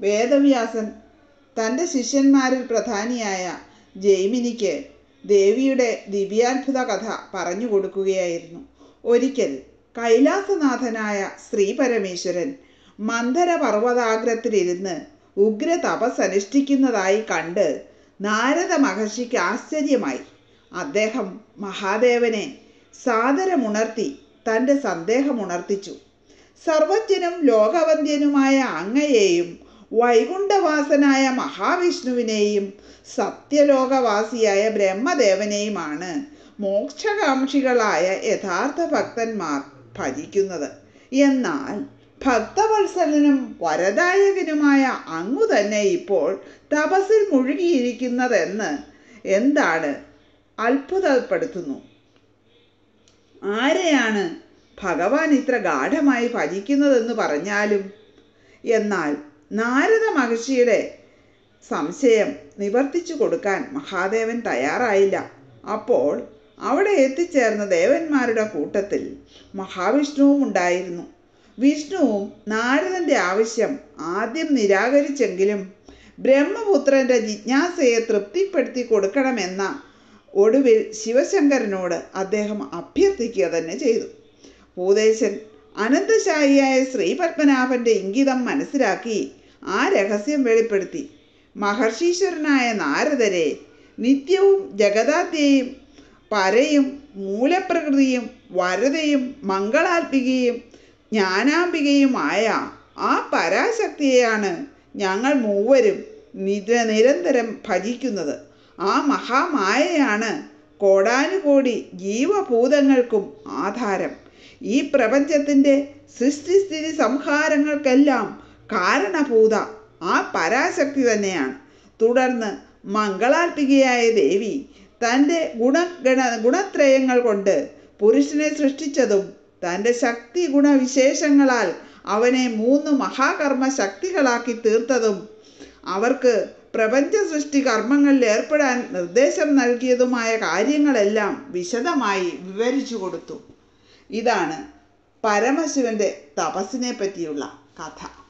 വേദവ്യാസൻ തൻ്റെ ശിഷ്യന്മാരിൽ പ്രധാനിയായ ജൈമിനിക്ക് ദേവിയുടെ ദിവ്യാത്ഭുത കഥ പറഞ്ഞു കൊടുക്കുകയായിരുന്നു. ഒരിക്കൽ കൈലാസനാഥനായ ശ്രീപരമേശ്വരൻ മന്ദര പർവ്വതാഗ്രത്തിലിരുന്ന് ഉഗ്ര തപസ് അനുഷ്ഠിക്കുന്നതായി കണ്ട് നാരദ മഹർഷിക്ക് ആശ്ചര്യമായി. അദ്ദേഹം മഹാദേവനെ സാദരമുണർത്തി തൻ്റെ സന്ദേഹമുണർത്തിച്ചു. സർവജ്ഞനും ലോകവന്ദ്യനുമായ അങ്ങയെയും വൈകുണ്ഠവാസനായ മഹാവിഷ്ണുവിനെയും സത്യലോകവാസിയായ ബ്രഹ്മദേവനെയുമാണ് മോക്ഷകാംക്ഷികളായ യഥാർത്ഥ ഭക്തന്മാർ ഭജിക്കുന്നത്. എന്നാൽ ഭക്തവത്സലനും വരദായകനുമായ അങ്ങു തന്നെ ഇപ്പോൾ തപസ്സിൽ മുഴുകിയിരിക്കുന്നതെന്ന് എന്താണ് അത്ഭുതപ്പെടുത്തുന്നു. ആരെയാണ് ഭഗവാൻ ഇത്ര ഗാഢമായി ഭജിക്കുന്നതെന്ന് പറഞ്ഞാലും. എന്നാൽ നാരദ മഹർഷിയുടെ സംശയം നിവർത്തിച്ചു കൊടുക്കാൻ മഹാദേവൻ തയ്യാറായില്ല. അപ്പോൾ അവിടെ എത്തിച്ചേർന്ന ദേവന്മാരുടെ കൂട്ടത്തിൽ മഹാവിഷ്ണുവും ഉണ്ടായിരുന്നു. വിഷ്ണുവും നാരദൻ്റെ ആവശ്യം ആദ്യം നിരാകരിച്ചെങ്കിലും ബ്രഹ്മപുത്രൻ്റെ ജിജ്ഞാസയെ തൃപ്തിപ്പെടുത്തി കൊടുക്കണമെന്ന ഒടുവിൽ ശിവശങ്കരനോട് അദ്ദേഹം അഭ്യർത്ഥിക്കുക തന്നെ ചെയ്തു. ഭൂദേശൻ അനന്തശായിയായ ശ്രീപത്മനാഭൻ്റെ ഇംഗിതം മനസ്സിലാക്കി ആ രഹസ്യം വെളിപ്പെടുത്തി. മഹർഷീശ്വരനായ നാരദരെ നിത്യവും ജഗദാദ്യയും പരയും മൂലപ്രകൃതിയും വരതയും മംഗളാത്മികയും ജ്ഞാനാംബികയുമായ ആ പരാശക്തിയെയാണ് ഞങ്ങൾ മൂവരും നിരന്തരം ഭജിക്കുന്നത്. ആ മഹാമായയാണ് കോടാനുകോടി ജീവഭൂതങ്ങൾക്കും ആധാരം. ഈ പ്രപഞ്ചത്തിൻ്റെ സൃഷ്ടിസ്ഥിതി സംഹാരങ്ങൾക്കെല്ലാം കാരണഭൂത ആ പരാശക്തി തന്നെയാണ്. തുടർന്ന് മംഗളാത്മികയായ ദേവി തൻ്റെ ഗുണത്രയങ്ങൾ കൊണ്ട് പുരുഷനെ സൃഷ്ടിച്ചതും തൻ്റെ ശക്തി ഗുണവിശേഷങ്ങളാൽ അവനെ 3 മഹാകർമ്മ ശക്തികളാക്കി തീർത്തതും അവർക്ക് പ്രപഞ്ച സൃഷ്ടി കർമ്മങ്ങളിൽ ഏർപ്പെടാൻ നിർദ്ദേശം നൽകിയതുമായ കാര്യങ്ങളെല്ലാം വിശദമായി വിവരിച്ചു കൊടുത്തു. ഇതാണ് പരമശിവന്റെ തപസ്സിനെ പറ്റിയുള്ള കഥ.